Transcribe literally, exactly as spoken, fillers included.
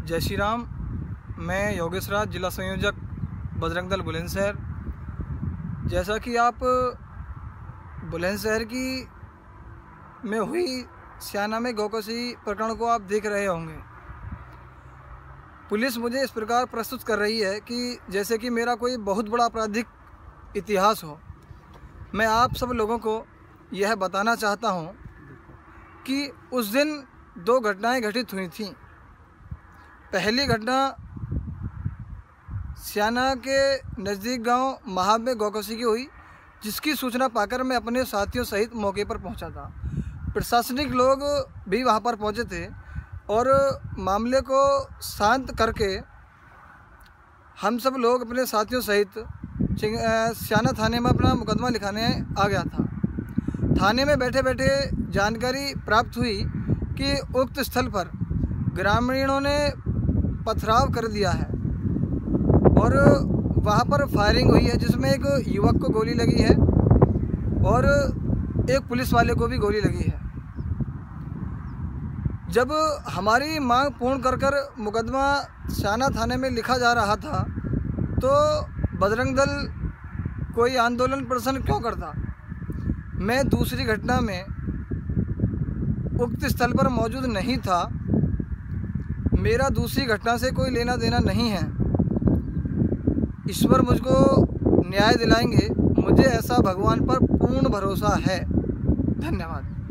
जय श्री राम। मैं योगेश राज, जिला संयोजक बजरंग दल बुलंदशहर। जैसा कि आप बुलंदशहर की में हुई स्याना में गौकशी प्रकरण को आप देख रहे होंगे। पुलिस मुझे इस प्रकार प्रस्तुत कर रही है कि जैसे कि मेरा कोई बहुत बड़ा आपराधिक इतिहास हो। मैं आप सब लोगों को यह बताना चाहता हूं कि उस दिन दो घटनाएं घटित हुई थीं। पहली घटना स्याना के नज़दीक गांव महाब में गौकशी की हुई, जिसकी सूचना पाकर मैं अपने साथियों सहित मौके पर पहुंचा था। प्रशासनिक लोग भी वहां पर पहुंचे थे और मामले को शांत करके हम सब लोग अपने साथियों सहित स्याना थाने में अपना मुकदमा लिखाने आ गया था। थाने में बैठे बैठे जानकारी प्राप्त हुई कि उक्त स्थल पर ग्रामीणों ने पथराव कर दिया है और वहां पर फायरिंग हुई है, जिसमें एक युवक को गोली लगी है और एक पुलिस वाले को भी गोली लगी है। जब हमारी मांग पूर्ण कर कर मुकदमा स्याना थाने में लिखा जा रहा था तो बजरंग दल कोई आंदोलन प्रदर्शन क्यों करता। मैं दूसरी घटना में उक्त स्थल पर मौजूद नहीं था। मेरा दूसरी घटना से कोई लेना देना नहीं है। ईश्वर मुझको न्याय दिलाएंगे, मुझे ऐसा भगवान पर पूर्ण भरोसा है। धन्यवाद।